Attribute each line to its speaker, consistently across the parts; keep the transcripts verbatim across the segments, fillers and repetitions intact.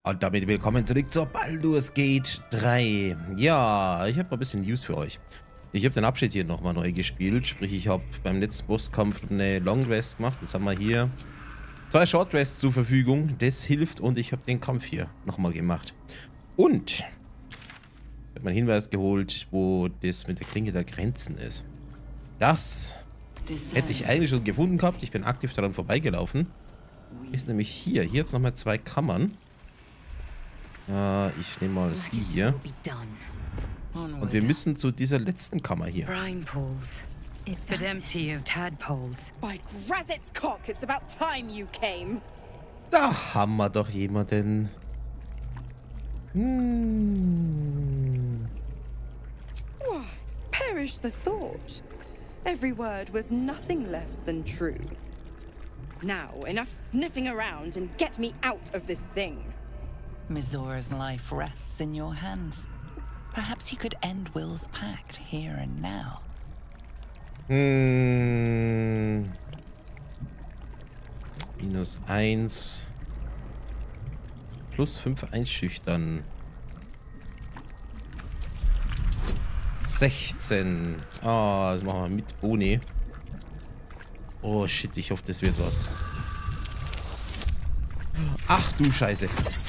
Speaker 1: Und damit willkommen zurück zur Baldur's Gate drei. Ja, ich habe mal ein bisschen News für euch. Ich habe den Abschnitt hier nochmal neu gespielt. Sprich, ich habe beim letzten Bosskampf eine Long Rest gemacht. Jetzt haben wir hier zwei Short Rests zur Verfügung. Das hilft und ich habe den Kampf hier nochmal gemacht. Und ich habe mir einen Hinweis geholt, wo das mit der Klinge der Grenzen ist. Das hätte ich eigentlich schon gefunden gehabt. Ich bin aktiv daran vorbeigelaufen. Ist nämlich hier. Hier jetzt nochmal zwei Kammern. Äh, ich nehme mal sie hier. Und wir müssen zu dieser letzten Kammer hier.
Speaker 2: Brine pools.
Speaker 3: Is
Speaker 2: But
Speaker 3: that
Speaker 2: empty of tadpoles.
Speaker 3: by Grazit's cock? It's about time you came.
Speaker 1: Da haben wir doch jemanden. Hm.
Speaker 3: Why, perish the thought. Every word was nothing less than true. Now, enough sniffing around and get me out of this thing.
Speaker 4: Mizora's life rests in your hands. Perhaps you could end Will's pact here and now.
Speaker 1: Hm. Minus eins. Plus fünf einschüchtern. sechzehn. Ah, oh, das machen wir mit Boni. Oh shit, ich hoffe, das wird was. Ach du Scheiße.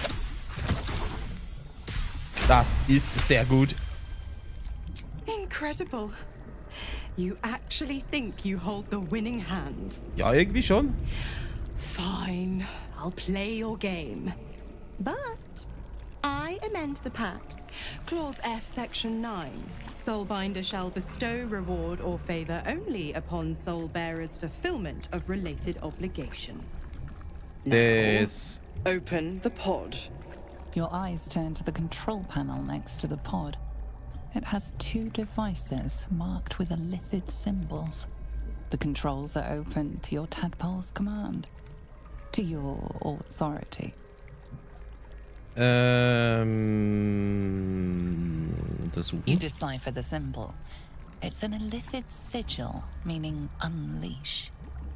Speaker 1: Das ist sehr gut.
Speaker 3: Incredible. You actually think you hold the winning hand?
Speaker 1: Ja, irgendwie schon.
Speaker 3: Fine, I'll play your game. But I amend the pact. Clause F, Section nine. Soulbinder shall bestow reward or favor only upon Soulbearer's fulfillment of related obligation. Now,
Speaker 1: Das.
Speaker 3: open the pod.
Speaker 4: Your eyes turn to the control panel next to the pod. It has two devices marked with elithid symbols. The controls are open to your tadpole's command, to your authority.
Speaker 1: Ähm. Untersuchen.
Speaker 4: You decipher the symbol. It's an elithid sigil, meaning unleash.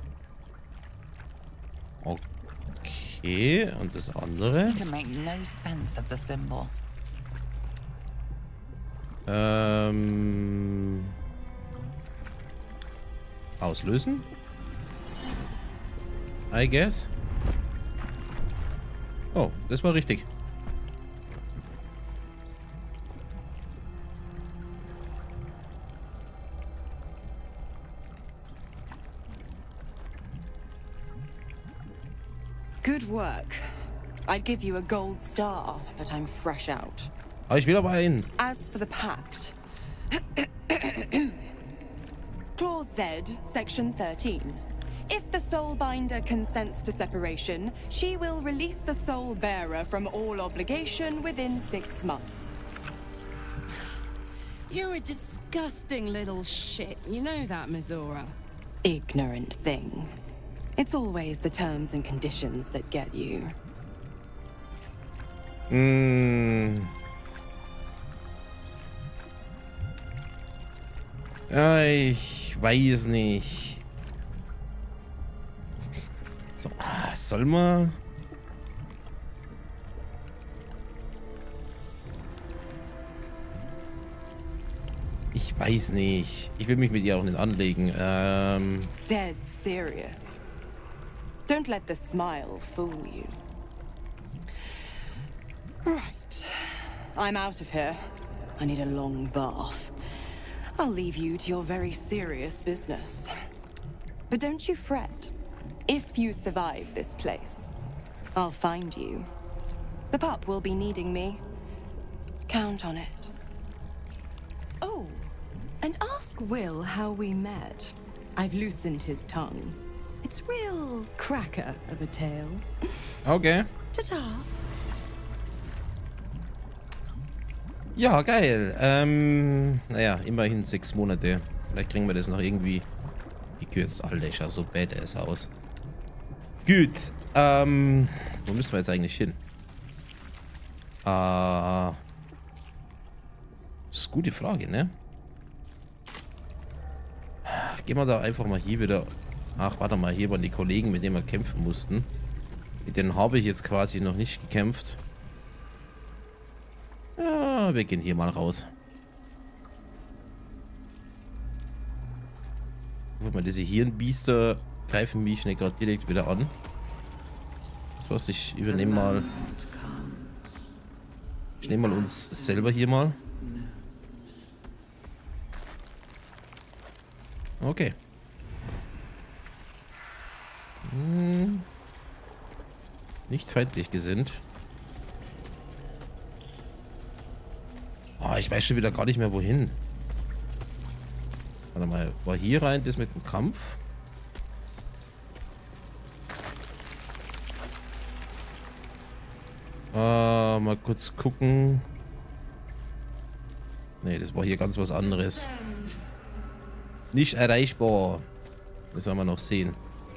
Speaker 1: Okay, und das andere?
Speaker 4: You can make no sense of the symbol.
Speaker 1: Ähm. Auslösen? I guess. Oh, das war richtig.
Speaker 3: Good work. I'd give you a gold star, but I'm fresh out.
Speaker 1: Aber ich will aber einen.
Speaker 3: As for the pact, Clause Z, Section thirteen. If the Soulbinder consents to separation, she will release the Soul Bearer from all obligation within six months.
Speaker 5: You're a disgusting little shit. You know that, Mizora.
Speaker 3: Ignorant thing. It's always the terms and conditions that get you.
Speaker 1: Hm. Ja, ich weiß nicht. So, soll man? Ich weiß nicht. Ich will mich mit ihr auch nicht anlegen. Ähm.
Speaker 3: Dead serious. Don't let the smile fool you. Right. I'm out of here. I need a long bath. I'll leave you to your very serious business. But don't you fret. If you survive this place, I'll find you. The pup will be needing me. Count on it. Oh, and ask Will how we met. I've loosened his tongue. It's real cracker of a tale.
Speaker 1: Okay.
Speaker 3: Ta-ta.
Speaker 1: Ja, geil. Ähm, naja, immerhin sechs Monate. Vielleicht kriegen wir das noch irgendwie gekürzt. Alter, ich schau so badass aus. Gut. Ähm, wo müssen wir jetzt eigentlich hin? Äh, das ist eine gute Frage, ne? Gehen wir da einfach mal hier wieder. Ach, warte mal, hier waren die Kollegen, mit denen wir kämpfen mussten. Mit denen habe ich jetzt quasi noch nicht gekämpft. Ja, wir gehen hier mal raus. Guck mal, diese Hirnbiester greifen mich nicht gerade direkt wieder an. Das was, ich übernehme mal. Ich nehme mal uns selber hier mal. Okay. Hm. Nicht feindlich gesinnt. Oh, ich weiß schon wieder gar nicht mehr wohin. Warte mal, war hier rein das mit dem Kampf? Äh, mal kurz gucken. Ne, das war hier ganz was anderes. Nicht erreichbar. Das werden wir noch sehen.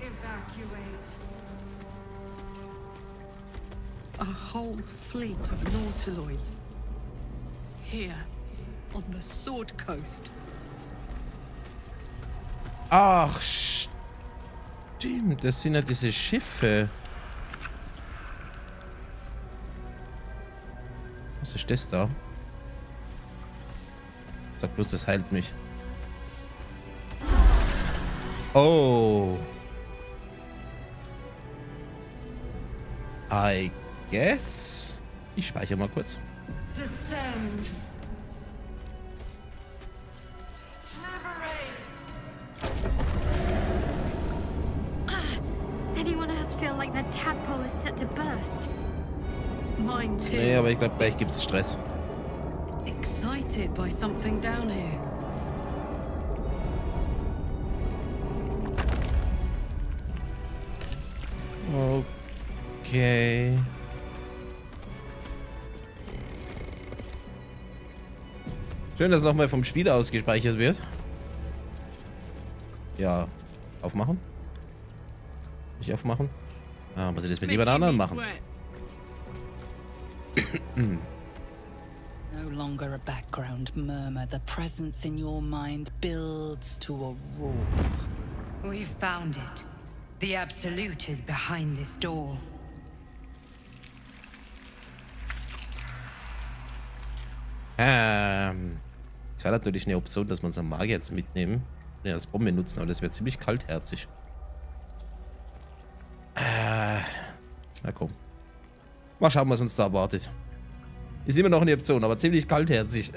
Speaker 6: A whole fleet of Nautiloids. Here, on the Sword Coast.
Speaker 1: Ach, stimmt. Das sind ja diese Schiffe. Was ist das da? Ich sag bloß, das heilt mich. Oh. I guess. Ich speichere mal kurz.
Speaker 2: Descend.
Speaker 7: Anyone else feel like the tadpole is set to burst?
Speaker 6: Mine too.
Speaker 1: Nee, aber ich glaube, gleich gibt es Stress.
Speaker 6: Excited by something down here.
Speaker 1: Okay. Schön, dass es nochmal vom Spiel aus gespeichert wird. Ja. Aufmachen? Nicht aufmachen? Ah, muss ich das mit jemand anderem machen?
Speaker 4: No longer a background murmur. The presence in your mind builds to a roar.
Speaker 2: We've found it. The Absolute is behind this door.
Speaker 1: Ähm. Es wäre natürlich eine Option, dass wir unseren Magier jetzt mitnehmen. Ja, als Bombe nutzen, aber das wäre ziemlich kaltherzig. Äh. Na komm. Mal schauen, was uns da erwartet. Ist immer noch eine Option, aber ziemlich kaltherzig.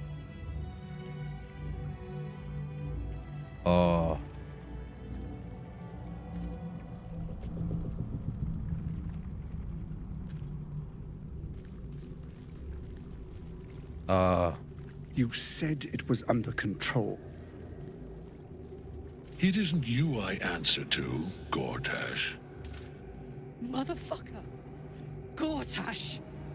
Speaker 1: Oh. Ah.
Speaker 8: You said it was under control.
Speaker 9: It isn't you I answer to, Gortash.
Speaker 6: Motherfucker. Gortash.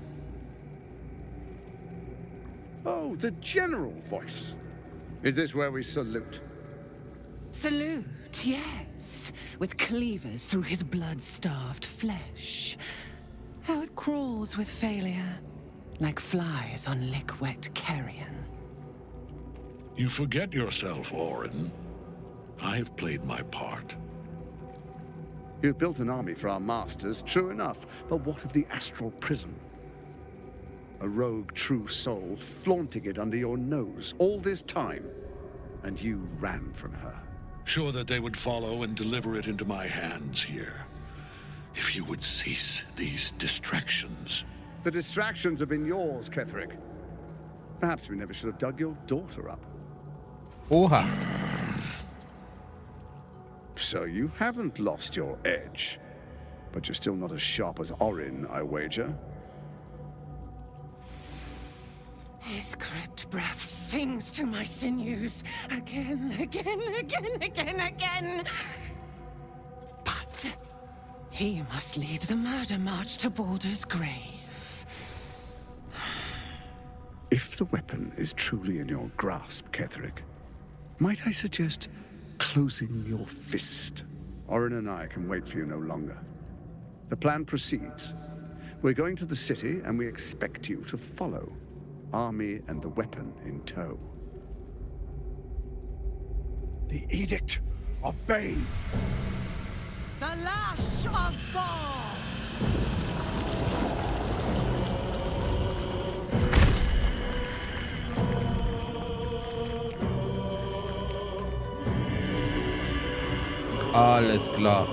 Speaker 8: Oh, the general voice. Is this where we salute?
Speaker 6: Salute, yes. With cleavers through his blood-starved flesh. How it crawls with failure. Like flies on lick-wet carrion.
Speaker 9: You forget yourself, Orin. I have played my part.
Speaker 8: You've built an army for our masters, true enough. But what of the astral prison? A rogue true soul flaunting it under your nose all this time. And you ran from her.
Speaker 9: Sure that they would follow and deliver it into my hands here. If you would cease these distractions.
Speaker 8: The distractions have been yours, Ketherick. Perhaps we never should have dug your daughter up.
Speaker 1: Oha.
Speaker 8: So you haven't lost your edge. But you're still not as sharp as Orin, I wager.
Speaker 6: His crypt breath sings to my sinews. Again, again, again, again, again. But he must lead the murder march to Baldur's grave.
Speaker 8: If the weapon is truly in your grasp, Ketherick, might I suggest closing your fist? Orin and I can wait for you no longer. The plan proceeds. We're going to the city, and we expect you to follow. Army and the weapon in tow.
Speaker 10: The Edict of Bane.
Speaker 6: The Lash of Thor!
Speaker 1: Alles klar.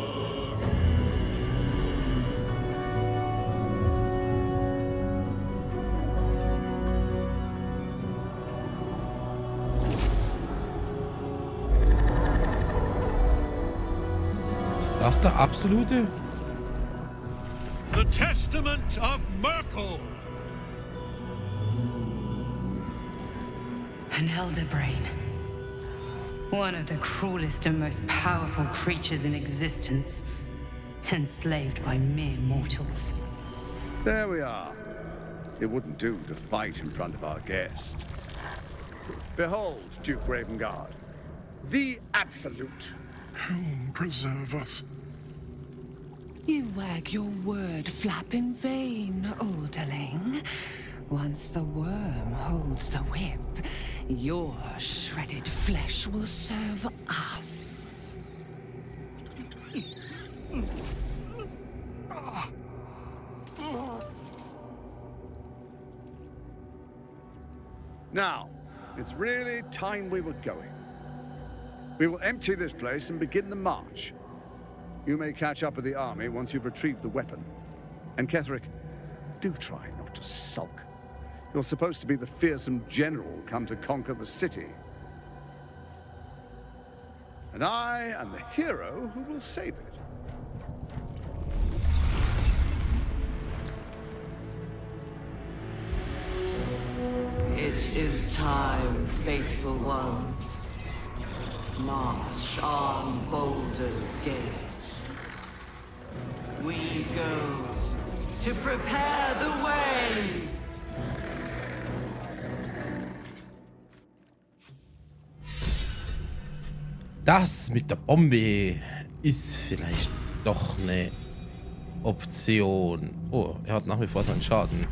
Speaker 1: Ist das der absolute?
Speaker 9: The Testament of Merkel.
Speaker 2: An elder brain. One of the cruelest and most powerful creatures in existence. Enslaved by mere mortals.
Speaker 8: There we are. It wouldn't do to fight in front of our guest. Behold, Duke Ravengard. The Absolute.
Speaker 10: Helm preserve us.
Speaker 6: You wag your word flap in vain, Alderling. Once the worm holds the whip, your shredded flesh will serve us.
Speaker 8: Now, it's really time we were going. We will empty this place and begin the march. You may catch up with the army once you've retrieved the weapon. And Ketheric, do try not to sulk. You're supposed to be the fearsome general come to conquer the city. And I am the hero who will save it.
Speaker 11: It is time, faithful ones. March on Baldur's Gate. We go to prepare the way.
Speaker 1: Das mit der Bombe ist vielleicht doch eine Option. Oh, er hat nach wie vor seinen Schaden.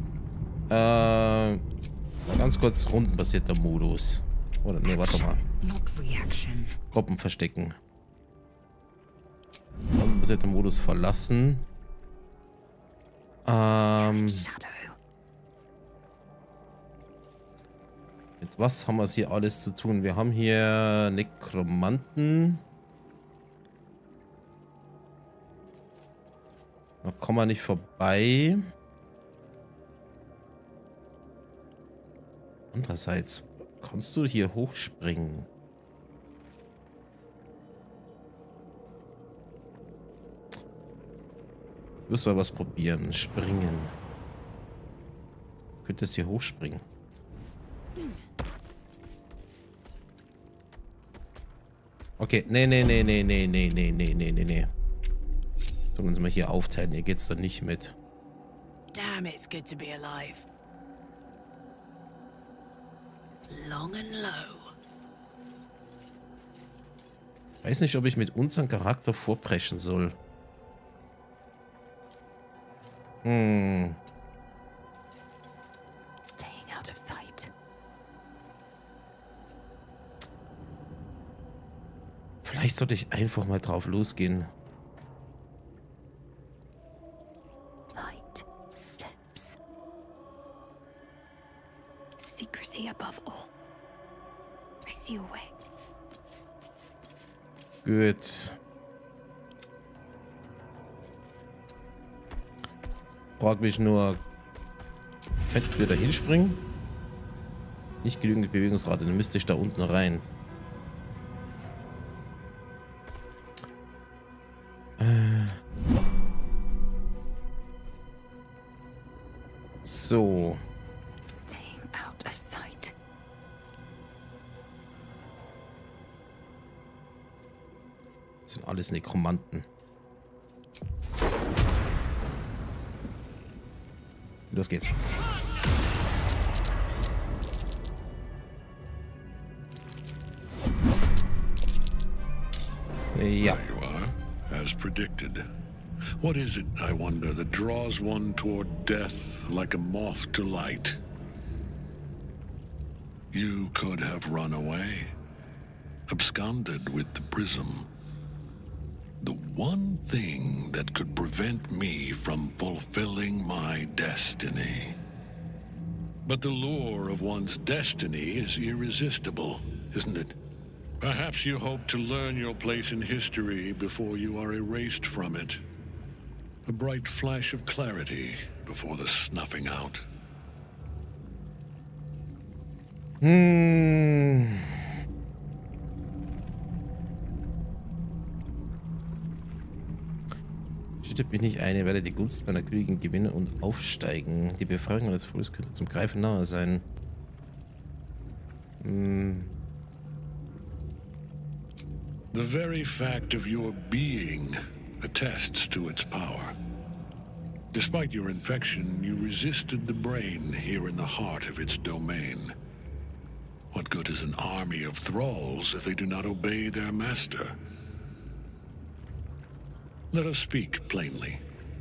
Speaker 1: Äh, ganz kurz rundenbasierter Modus. Oder nee, warte mal. Gruppen verstecken. Rundenbasierter Modus verlassen. Ähm. Mit was haben wir es hier alles zu tun? Wir haben hier Nekromanten. Da kommen wir nicht vorbei. Andererseits, kannst du hier hochspringen? Ich muss mal was probieren. Springen. Könntest hier hochspringen? Okay, nee, nee, nee, nee, nee, nee, nee, nee, nee, nee, nee. Sollen uns mal hier aufteilen. Hier geht's doch nicht mit.
Speaker 11: Damn, it's good to be alive. Long and low.
Speaker 1: Weiß nicht, ob ich mit unserem Charakter vorpreschen soll. Hm.
Speaker 4: Staying out of sight.
Speaker 1: Vielleicht sollte ich einfach mal drauf losgehen.
Speaker 7: Light steps. Secrecy above all. I see a way.
Speaker 1: Gut. Frag mich nur, könnten wir da hinspringen? Nicht genügend Bewegungsrate, dann müsste ich da unten rein. So.
Speaker 4: Staying out of sight.
Speaker 1: Das sind alles Nekromanten. Los geht's. Ja.
Speaker 9: There you are, as predicted. What is it, I wonder, that draws one toward death like a moth to light? You could have run away, absconded with the prism. The one thing that could prevent me from fulfilling my destiny. But the lure of one's destiny is irresistible, isn't it? Perhaps you hope to learn your place in history before you are erased from it. A bright flash of clarity before the snuffing out.
Speaker 1: Hm. Schüttet mich nicht ein, ihr werdet die Gunst meiner Königin gewinnen und aufsteigen. Die Befreiung des Volkes könnte zum Greifen nahe sein. Hm.
Speaker 9: The very fact of your being attests to its power. Despite your infection, you resisted the brain here in the heart of its domain. What good is an army of thralls if they do not obey their master? Let us speak plainly.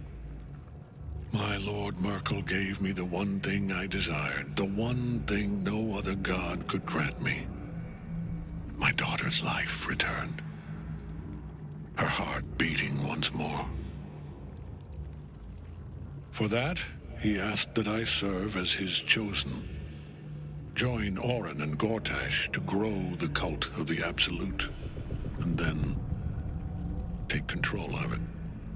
Speaker 9: My Lord Merkel gave me the one thing I desired, the one thing no other god could grant me. My daughter's life returned. Her heart beating once more. For that, he asked that I serve as his chosen. Join Orin and Gortash to grow the cult of the Absolute, and then take control of it.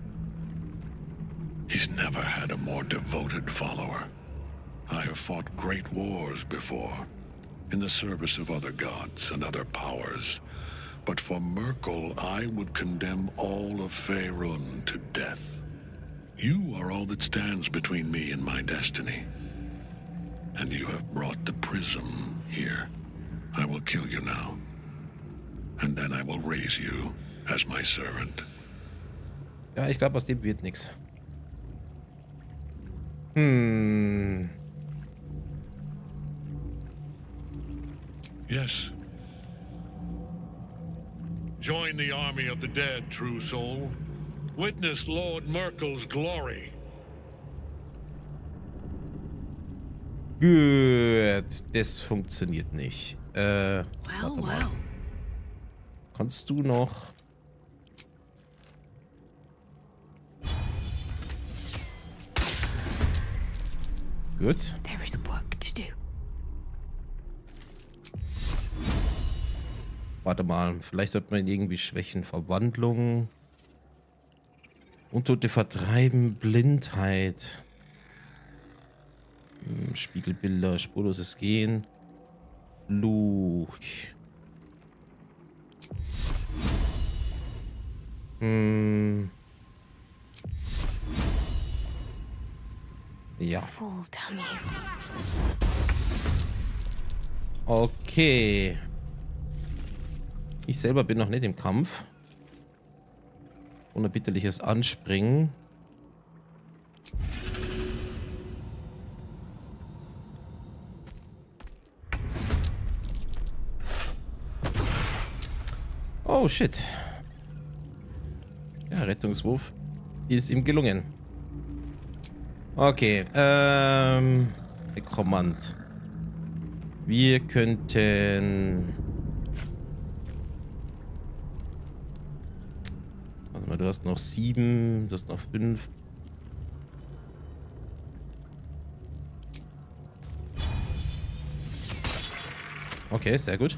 Speaker 9: He's never had a more devoted follower. I have fought great wars before, in the service of other gods and other powers. But for Merkel, I would condemn all of Faerun to death. You are all that stands between me and my destiny. And you have brought the prism here. I will kill you now. And then I will raise you as my servant.
Speaker 1: Ja, ich glaube, aus dem wird nichts. Hm.
Speaker 9: Yes. Join the army of the dead, true soul. Witness Lord Merkel's glory.
Speaker 1: Gut, das funktioniert nicht. Äh,
Speaker 6: well, well.
Speaker 1: Kannst du noch... Gut.
Speaker 6: There is work to do.
Speaker 1: Warte mal, vielleicht sollte man ihn irgendwie schwächen. Verwandlung. Untote vertreiben, Blindheit. Hm, Spiegelbilder, spurloses Gehen. Fluch. Hm. Ja. Okay. Ich selber bin noch nicht im Kampf. Unerbitterliches Anspringen. Oh shit. Ja, Rettungswurf ist ihm gelungen. Okay, ähm, Nekromant. Wir könnten... Warte mal, du hast noch sieben, du hast noch fünf. Okay, sehr gut.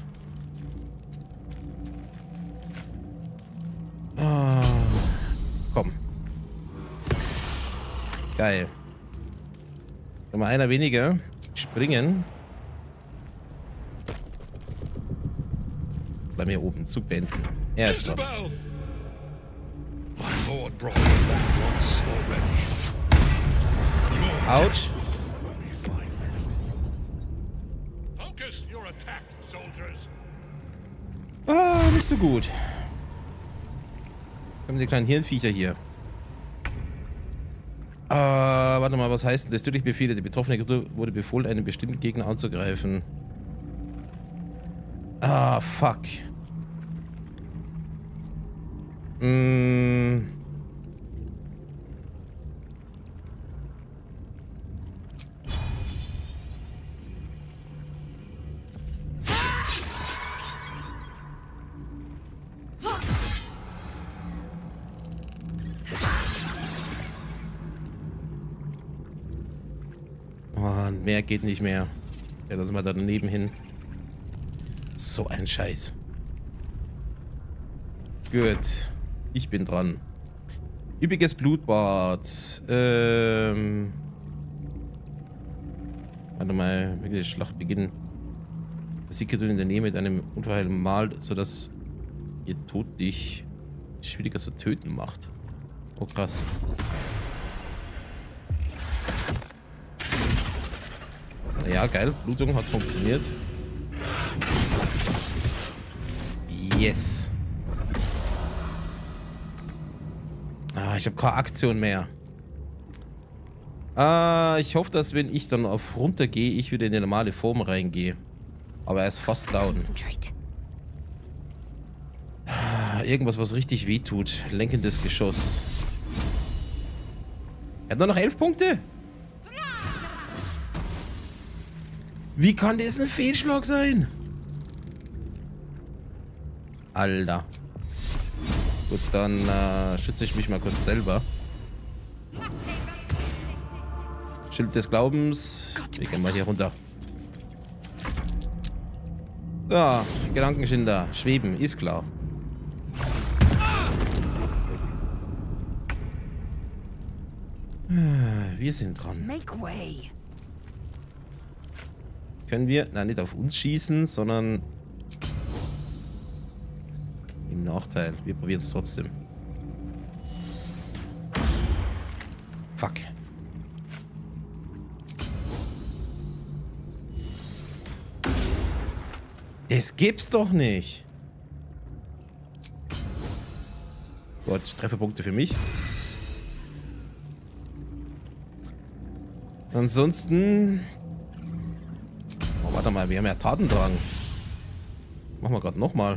Speaker 1: Ah, komm. Geil. Schon mal einer weniger. Springen. Bleib hier oben. Zug beenden. Er ist dran. Out. Ah, nicht so gut. Kommen die kleinen Hirnviecher hier. Ah, warte mal, was heißt denn das? Tödliche Befehle. Die betroffene Kreatur wurde befohlen, einen bestimmten Gegner anzugreifen. Ah, fuck. Mm. Oh, mehr geht nicht mehr. Ja, lass mal da daneben hin. So ein Scheiß. Gut. Ich bin dran. Üppiges Blutbad. Ähm. Warte mal, wie die Schlacht beginnen. Versickert du in der Nähe mit einem unverheilten Mal, sodass ihr Tod dich schwieriger zu töten macht. Oh krass. Ja, geil. Blutung hat funktioniert. Yes. Ah, ich habe keine Aktion mehr. Ah, ich hoffe, dass wenn ich dann auf runter gehe, ich wieder in die normale Form reingehe. Aber er ist fast down. Irgendwas, was richtig weh tut. Lenkendes Geschoss. Er hat nur noch elf Punkte. Wie kann das ein Fehlschlag sein? Alter. Gut, dann äh, schütze ich mich mal kurz selber. Schild des Glaubens. Wir gehen mal hier runter. Ja, Gedankenschinder. Schweben, ist klar. Wir sind dran. Können wir, nein, nicht auf uns schießen, sondern im Nachteil. Wir probieren es trotzdem. Fuck. Das gibt's doch nicht. Gut, Trefferpunkte für mich. Ansonsten... Oh, warte mal, wir haben ja Tatendrang. Machen wir gerade nochmal.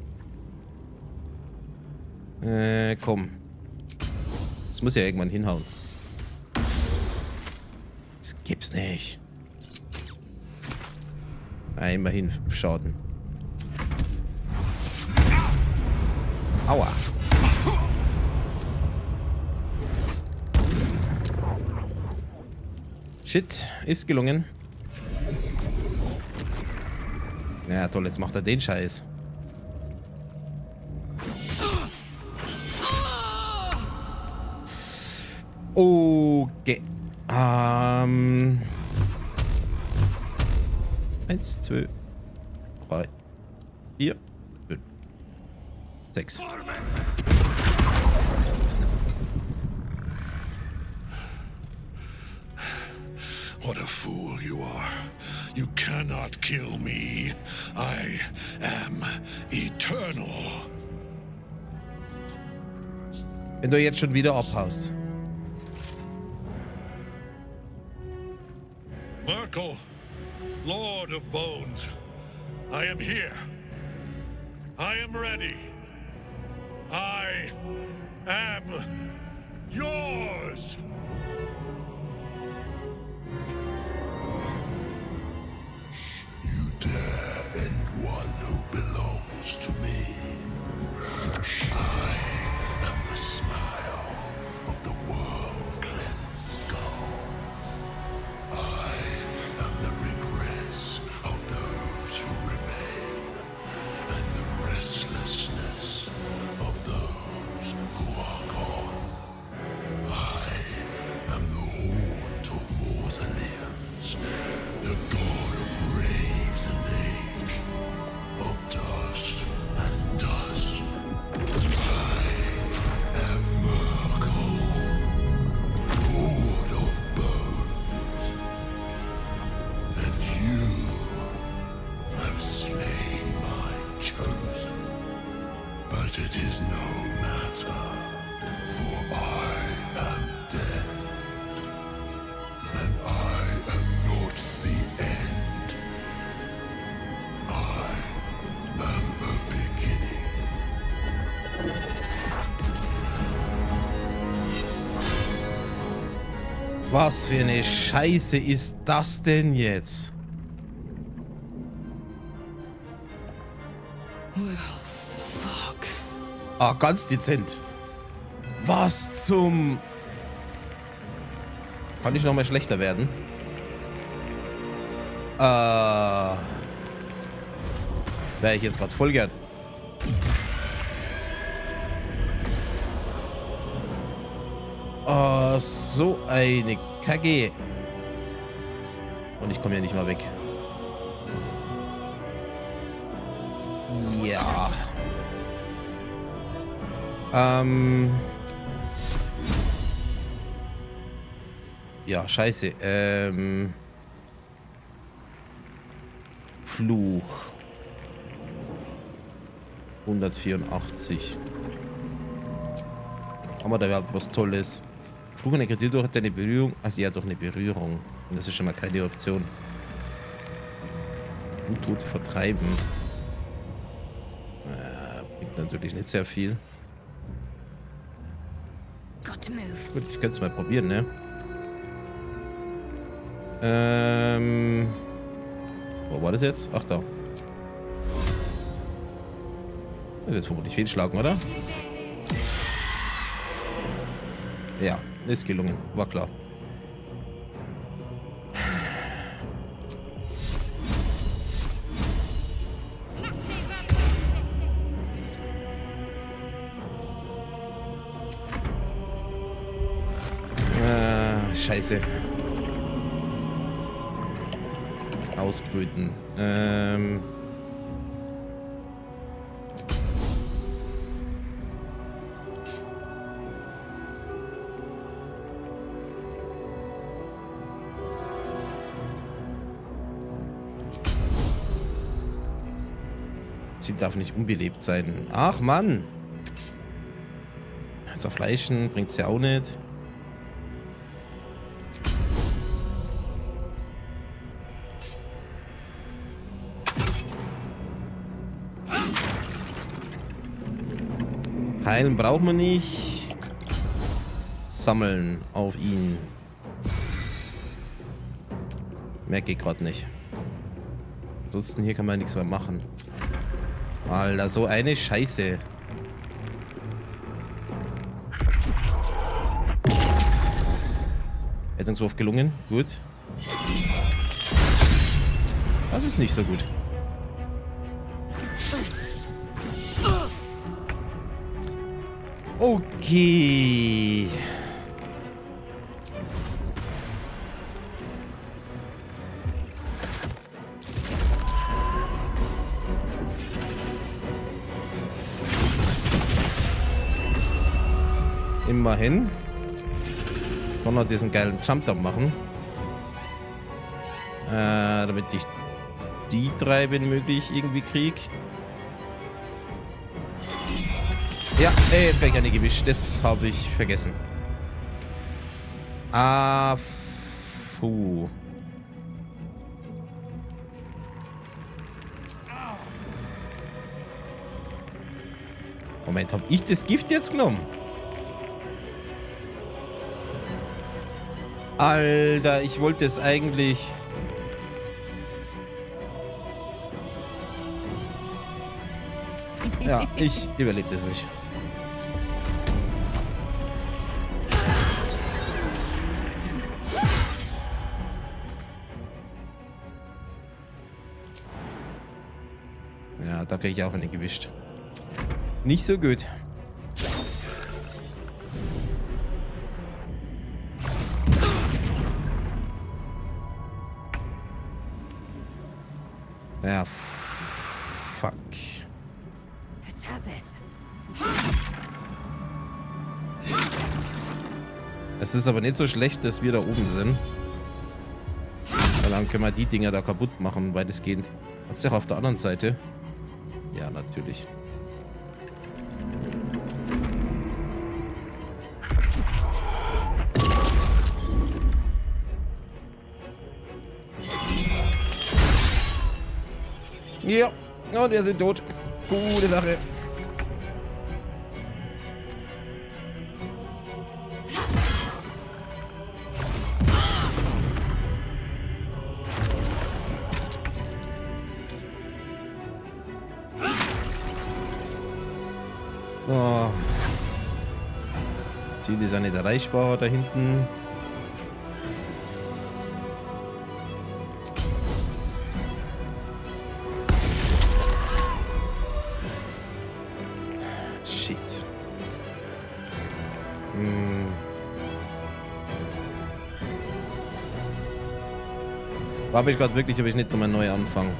Speaker 1: Äh, komm. Das muss ja irgendwann hinhauen. Das gibt's nicht. Na, immerhin fünf Schaden. Aua. Shit, ist gelungen. Ja, toll, jetzt macht er den Scheiß. Okay. Ähm. Eins, zwei, drei, vier, fünf, sechs.
Speaker 9: What a fool you are. You cannot kill me. I am eternal.
Speaker 1: Wenn du jetzt schon wieder abhaust.
Speaker 9: Myrkul, Lord of Bones, I am here. I am ready. I am yours. You dare end one who belongs to me. I am the smile of the world-cleansed skull. I am the regrets of those who remain, and the restlessness of those who are gone. I am the haunt of mausoleums, the god of graves and age, of dust and dust. I am Myrkul, Lord of Bones, and you have slain my chosen. But it is no matter, for I am death, and I am not the end. I am a beginning.
Speaker 1: Was für eine Scheiße ist das denn jetzt?
Speaker 6: Well, fuck.
Speaker 1: Ah, ganz dezent. Was zum... Kann ich noch mal schlechter werden? Äh... Wäre ich jetzt gerade voll gern. Oh, so eine Kacke. Und ich komme ja nicht mal weg. Ja. Ähm. Ja, scheiße. Ähm. Fluch. hundertvierundachtzig. Haben wir da überhaupt was Tolles? Fluch eine Kreatur hat eine Berührung. Also ja, doch eine Berührung. Und das ist schon mal keine Option. Untote vertreiben. Äh, bringt natürlich nicht sehr viel. Gut, ich könnte es mal probieren, ne? Ähm. Wo war das jetzt? Ach, da. Das wird vermutlich fehlschlagen, oder? Ja, ist gelungen. War klar. Ah, scheiße. Ausbrüten. Ähm... Sie darf nicht unbelebt sein. Ach, Mann! Zerfleischen bringt's ja auch nicht. Heilen braucht man nicht. Sammeln auf ihn. Merke ich gerade nicht. Ansonsten hier kann man nichts mehr machen. Alter, so eine Scheiße. Rettungswurf gelungen. Gut. Das ist nicht so gut. Okay. Immerhin. Ich kann noch diesen geilen Jump da machen. Äh, damit ich die drei, wenn möglich, irgendwie krieg. Ja, ey, jetzt kann ich eine gewischt. Das habe ich vergessen. Ah, puh. Moment, habe ich das Gift jetzt genommen? Alter, ich wollte es eigentlich... Ja, ich überlebe das nicht. Ja, da kriege ich auch eine gewischt. Nicht so gut. Ja, fuck. Es ist aber nicht so schlecht, dass wir da oben sind. Weil dann können wir die Dinger da kaputt machen, weitestgehend. Hat's ja auch auf der anderen Seite. Ja, natürlich. Ja, und wir sind tot. Gute Sache. Oh. Ziel ist ja nicht erreichbar da hinten. Shit. Hm. War ich gerade wirklich, ob ich nicht nochmal neu anfangen.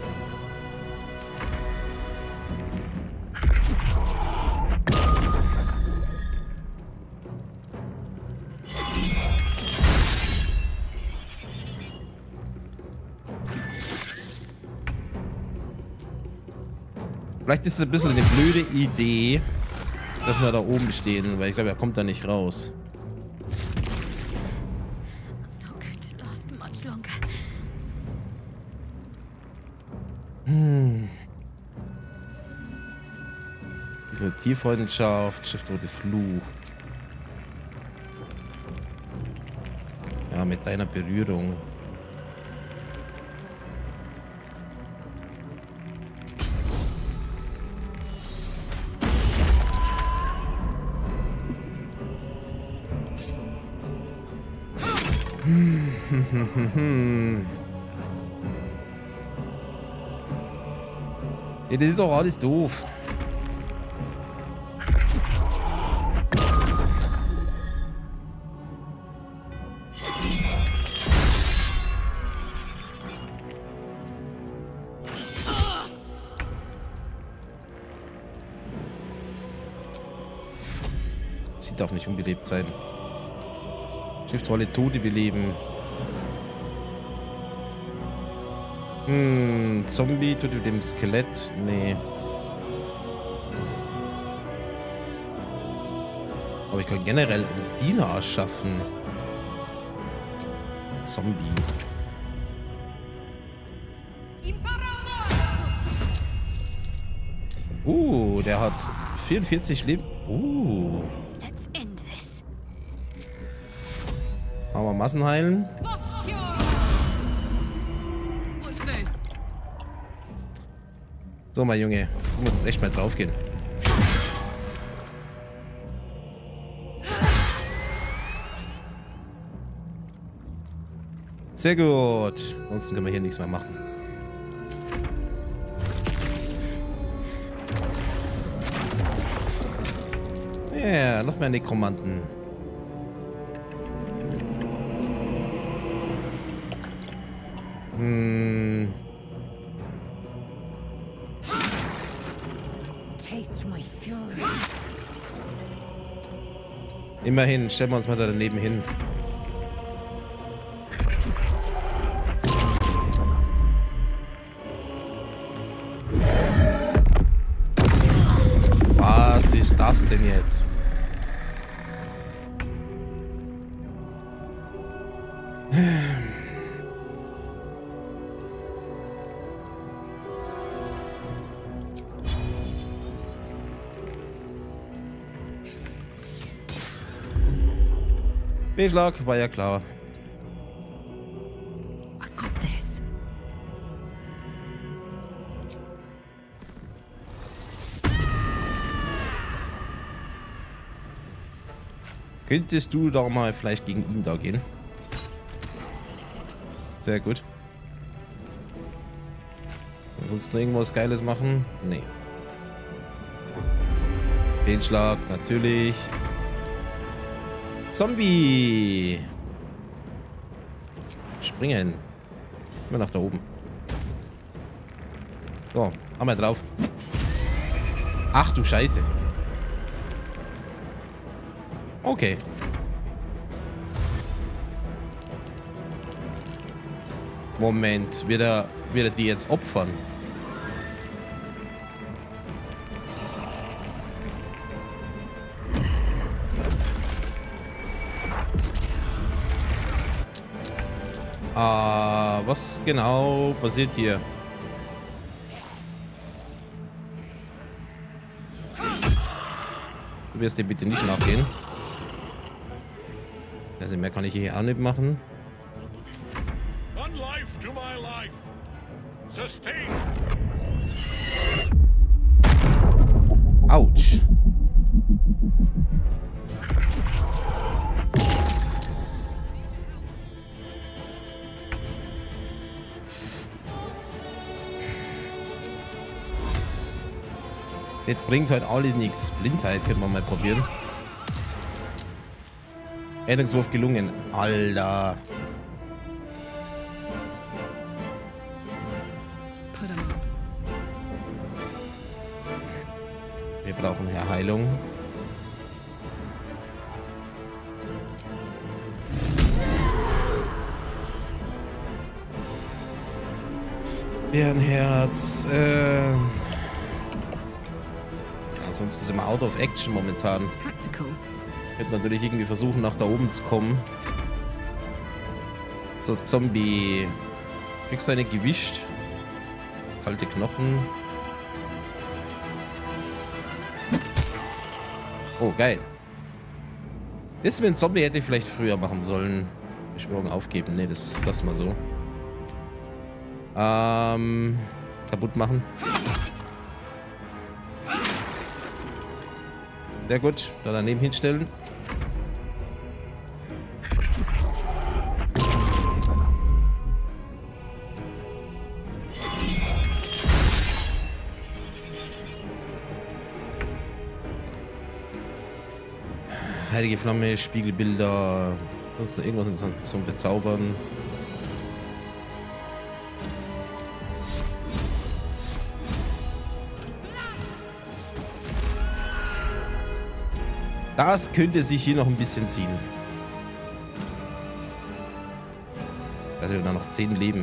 Speaker 1: Vielleicht ist es ein bisschen eine blöde Idee, dass wir da oben stehen, weil ich glaube, er kommt da nicht raus. Hm. Tierfreundschaft, Schriftrote Fluch. Ja, mit deiner Berührung. Ja, das ist auch alles doof. Sie darf nicht unbelebt sein. Schriftrolle Tote beleben. Hm, Zombie tut mit dem Skelett. Nee. Aber ich kann generell einen Diener erschaffen. Zombie. Uh, der hat vierundvierzig Leben. Uh. Aber Massen heilen. So, mein Junge, du musst jetzt echt mal drauf gehen. Sehr gut. Ansonsten können wir hier nichts mehr machen. Ja, yeah, noch mehr Nekromanten. Hm. Immerhin, stellen wir uns mal da daneben hin. Was ist das denn jetzt? B-Schlag, war ja klar. Könntest du da mal vielleicht gegen ihn da gehen? Sehr gut. Ansonsten irgendwas Geiles machen? Nee. Fehlschlag, natürlich. Zombie! Springen. Immer nach da oben. So, haben wir drauf. Ach du Scheiße. Okay. Moment, wird er, wird er die jetzt opfern? Ah, was genau passiert hier? Du wirst dir bitte nicht nachgehen. Also mehr kann ich hier auch nicht machen. Autsch. Das bringt halt alles nichts. Blindheit könnte man mal probieren. Rettungswurf gelungen. Alter. Wir brauchen hier Heilung. Bärenherz. Äh. Ja, ansonsten sind wir out of action momentan.
Speaker 5: Tactical.
Speaker 1: Ich hätte natürlich irgendwie versuchen, nach da oben zu kommen. So, Zombie. Kriegst du eine gewischt? Kalte Knochen. Oh, geil. Das mit dem Zombie hätte ich vielleicht früher machen sollen. Beschwörung aufgeben. Ne, das lassen wir so. Ähm, kaputt machen. Sehr gut. Da daneben hinstellen. Heilige Flamme, Spiegelbilder. Sonst noch irgendwas zum Bezaubern. Das könnte sich hier noch ein bisschen ziehen. Also wir haben noch zehn Leben.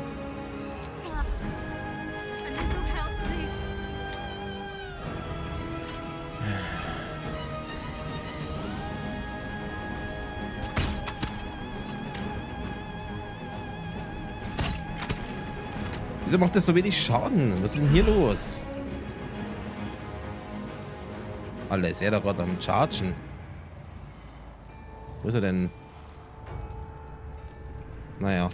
Speaker 1: Wieso macht das so wenig Schaden? Was ist denn hier los? Alter, ist er da gerade am Chargen? Wo ist er denn? Naja.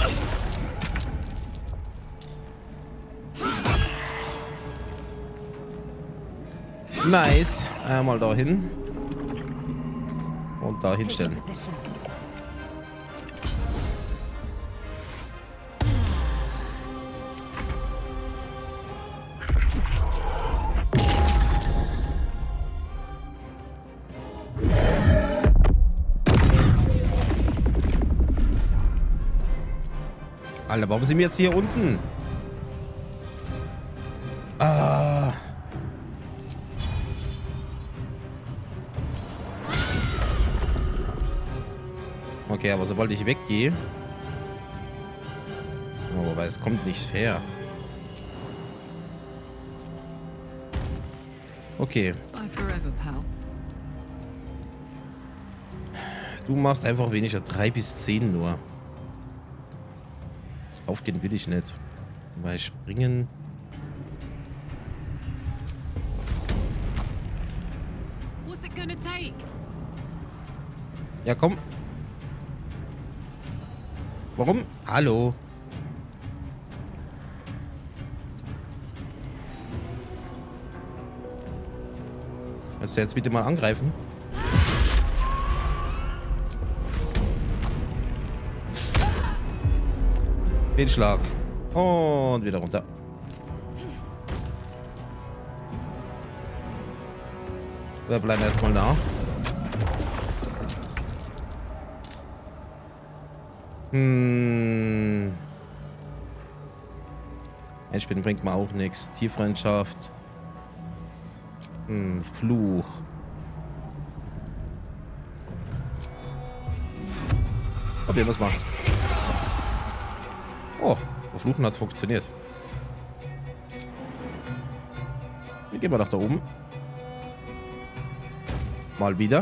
Speaker 1: Nice. Einmal da hin. Und da hinstellen. Alter, warum sind wir jetzt hier unten? Ah. Okay, aber sobald ich weggehe... Oh, aber es kommt nicht her. Okay.
Speaker 5: Bye forever, pal.
Speaker 1: Du machst einfach weniger. drei bis zehn nur. Aufgehen will ich nicht. Weil springen.
Speaker 5: What's it gonna take?
Speaker 1: Ja, komm. Warum? Hallo. Willst du jetzt bitte mal angreifen? Fehlschlag. Und wieder runter. Wir bleiben erstmal da. Hm. Einspielen bringt mir auch nichts. Tierfreundschaft. Hm, Fluch. Probieren wir es mal. Oh, Fluchen hat funktioniert. Wir gehen mal nach da oben. Mal wieder.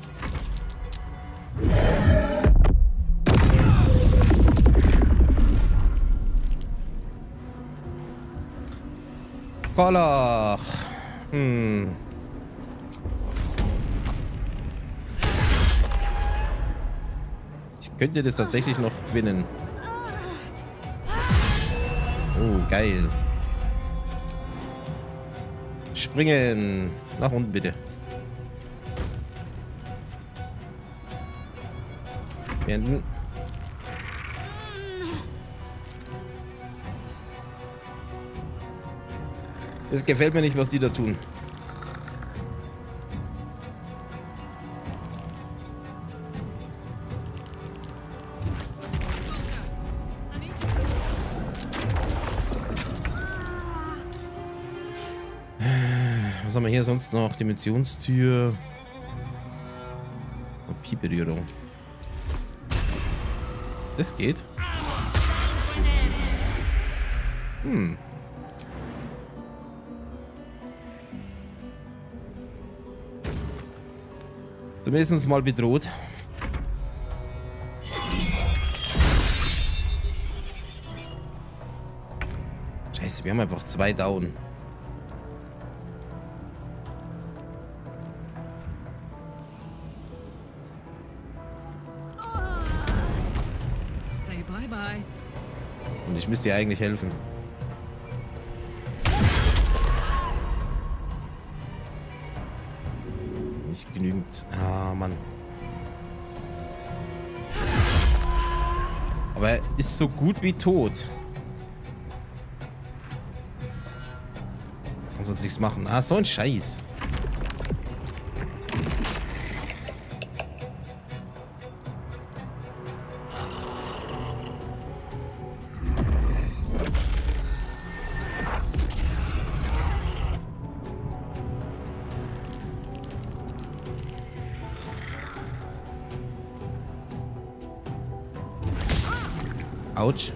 Speaker 1: Kollach. Hm. Ich könnte das tatsächlich noch gewinnen. Oh, geil. Springen. Nach unten bitte. Beenden. Es gefällt mir nicht, was die da tun. Was haben wir hier sonst noch? Dimensionstür. Und Pieperührung. Das geht. Hm. Zumindest mal bedroht. Scheiße, wir haben einfach zwei down.
Speaker 5: Say bye bye.
Speaker 1: Und ich müsste dir eigentlich helfen. Nicht genügend. Ah, Mann. Aber er ist so gut wie tot. Kann sonst nichts machen. Ah, so ein Scheiß. Autsch.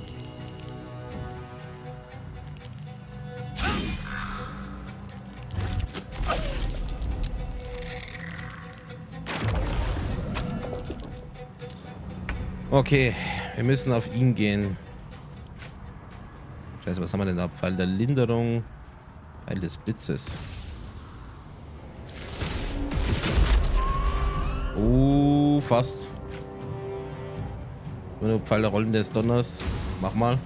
Speaker 1: Okay, wir müssen auf ihn gehen. Scheiße, was haben wir denn da? Pfeil der Linderung. Pfeil des Blitzes. Oh, fast. Nur Pfeil der Rollen des Donners. Mach mal.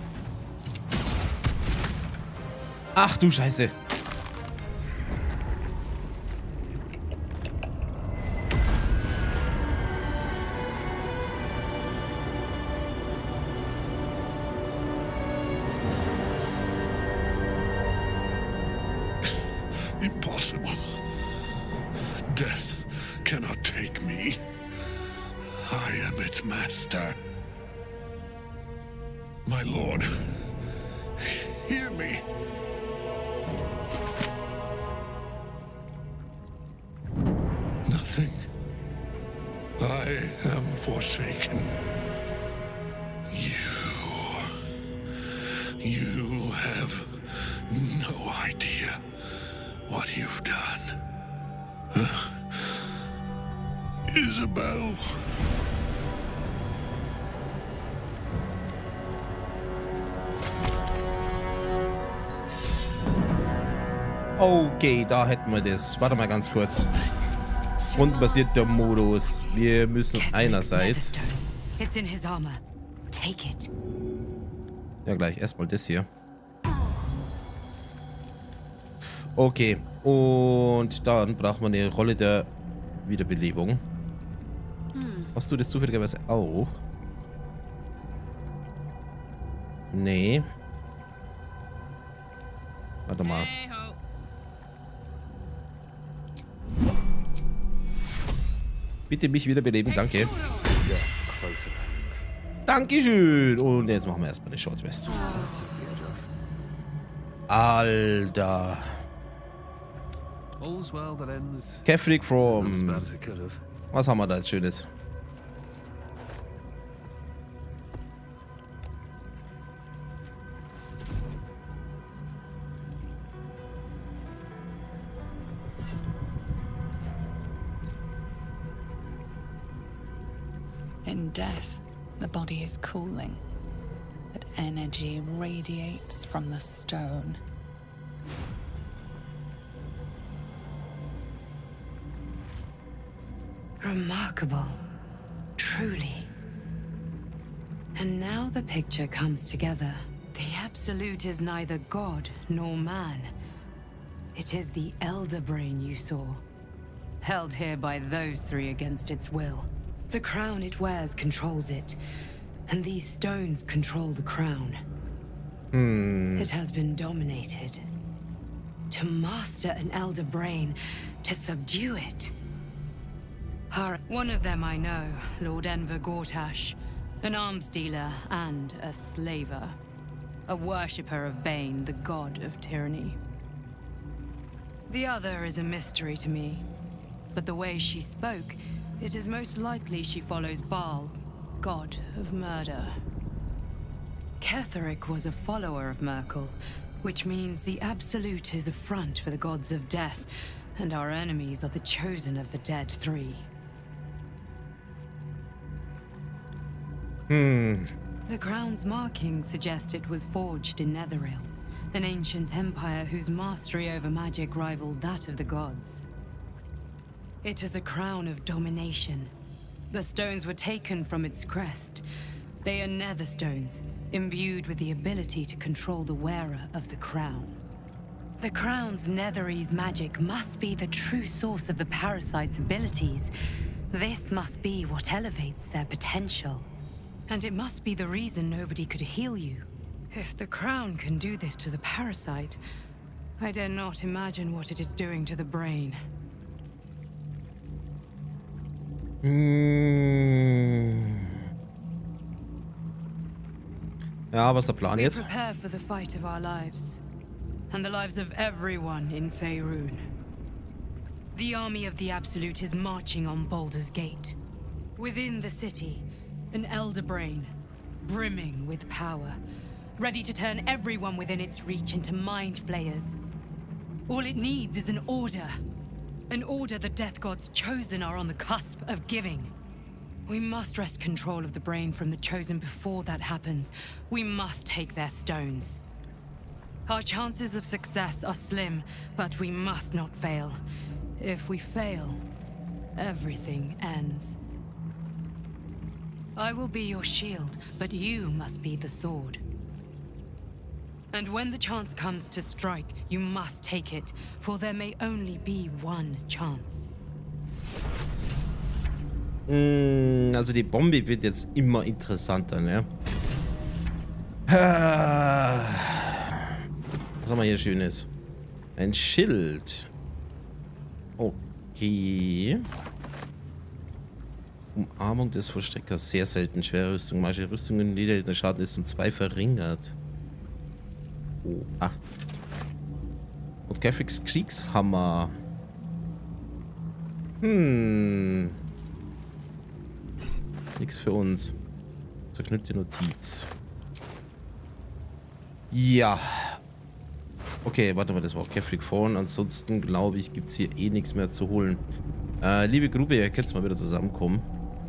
Speaker 1: Ach du Scheiße.
Speaker 9: Impossible. Death cannot take me. I am its master. My lord, hear me. Nothing. I am forsaken. You... You have no idea what you've done. Uh, Isabel...
Speaker 1: Okay, da hätten wir das. Warte mal ganz kurz. Rundenbasierter Modus. Wir müssen einerseits... Ja, gleich. Erstmal das hier. Okay. Und dann braucht man eine Rolle der Wiederbelebung. Hast du das zufälligerweise auch? Nee. Warte mal. Bitte mich wiederbeleben, danke. Dankeschön. Und jetzt machen wir erstmal eine Short Rest. Alter. Kefrik from... Was haben wir da jetzt Schönes?
Speaker 4: In death, the body is cooling, but energy radiates from the stone.
Speaker 2: Remarkable. Truly. And now the picture comes together. The Absolute is neither god nor man. It is the Elder Brain you saw, held here by those three against its will. The crown it wears controls it, and these stones control the crown.
Speaker 1: Hmm.
Speaker 2: It has been dominated. To master an Elder Brain, to subdue it. Har One of them I know, Lord Enver Gortash, an arms dealer and a slaver. A worshipper of Bane, the god of tyranny. The other is a mystery to me. But the way she spoke, it is most likely she follows Baal, god of murder. Ketheric was a follower of Merkel, which means the Absolute is a front for the gods of death, and our enemies are the chosen of the Dead Three.
Speaker 1: Hmm.
Speaker 2: The crown's markings suggest it was forged in Netheril, an ancient empire whose mastery over magic rivaled that of the gods. It is a crown of domination. The stones were taken from its crest. They are nether stones, imbued with the ability to control the wearer of the crown. The crown's Netherese magic must be the true source of the parasite's abilities. This must be what elevates their potential. And it must be the reason nobody could heal you. If the crown can do this to the parasite, I dare not imagine what it is doing to the brain.
Speaker 1: Hm. Ja, was ist der Plan
Speaker 2: We
Speaker 1: jetzt?
Speaker 2: prepare for the fight of our lives, and the lives of everyone in Faerun. The army of the Absolute is marching on Baldur's Gate. Within the city, an elder brain, brimming with power, ready to turn everyone within its reach into mind flayers. All it needs is an order. An order the Death Gods chosen are on the cusp of giving. We must wrest control of the brain from the Chosen before that happens. We must take their stones. Our chances of success are slim, but we must not fail. If we fail, everything ends. I will be your shield, but you must be the sword. And when the chance comes to strike, you must take it, for there may only be one chance.
Speaker 1: Mm, also die Bombe wird jetzt immer interessanter, ne? Was haben wir hier Schönes? Ein Schild. Okay. Umarmung des Vollstreckers. Sehr selten. Schwere Rüstung. Manche Rüstungen, der Schaden ist um zwei verringert. Oh, ah. Und Ketherics Kriegshammer. Hm. Nix für uns. Zerknüllte Notiz. Ja. Okay, warte mal, das war auch Ketheric vorhin. Ansonsten, glaube ich, gibt es hier eh nichts mehr zu holen. Äh, liebe Gruppe, ihr könnt mal wieder zusammenkommen.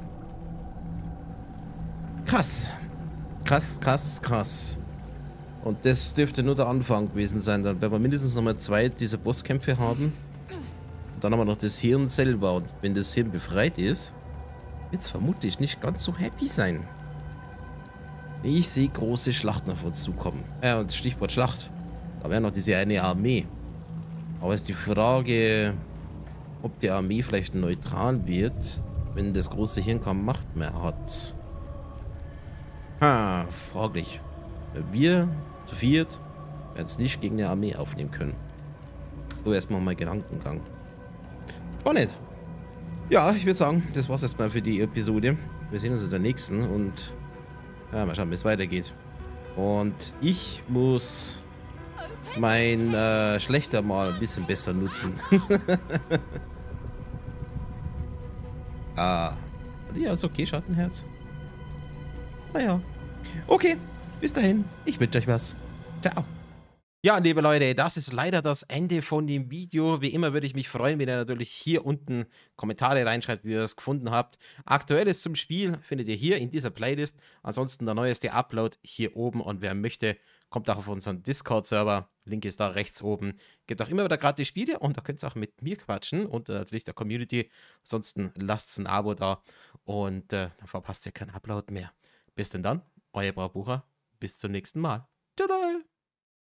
Speaker 1: Krass. Krass, krass, krass. Und das dürfte nur der Anfang gewesen sein. Dann werden wir mindestens nochmal zwei dieser Bosskämpfe haben. Und dann haben wir noch das Hirn selber. Und wenn das Hirn befreit ist, wird es vermutlich nicht ganz so happy sein. Ich sehe große Schlachten auf uns zukommen. Ja, und Stichwort Schlacht. Da wäre noch diese eine Armee. Aber ist die Frage, ob die Armee vielleicht neutral wird, wenn das große Hirn keine Macht mehr hat. Ha, fraglich. Wir zu viert werden es nicht gegen eine Armee aufnehmen können. So erstmal mein Gedankengang. War nicht. Ja, ich würde sagen, das war's erstmal für die Episode. Wir sehen uns in der nächsten und ja, mal schauen, wie es weitergeht. Und ich muss mein äh, Schlechter mal ein bisschen besser nutzen. Ah. Ja, ist okay, Schattenherz. Naja. Okay, bis dahin. Ich wünsche euch was. Ciao. Ja, liebe Leute, das ist leider das Ende von dem Video. Wie immer würde ich mich freuen, wenn ihr natürlich hier unten Kommentare reinschreibt, wie ihr es gefunden habt. Aktuelles zum Spiel findet ihr hier in dieser Playlist. Ansonsten der neueste Upload hier oben. Und wer möchte, kommt auch auf unseren Discord-Server. Link ist da rechts oben. Gibt auch immer wieder gratis Spiele und da könnt ihr auch mit mir quatschen und äh, natürlich der Community. Ansonsten lasst ein Abo da und äh, dann verpasst ihr keinen Upload mehr. Bis denn dann, euer Braubucher. Bis zum nächsten Mal. Ciao.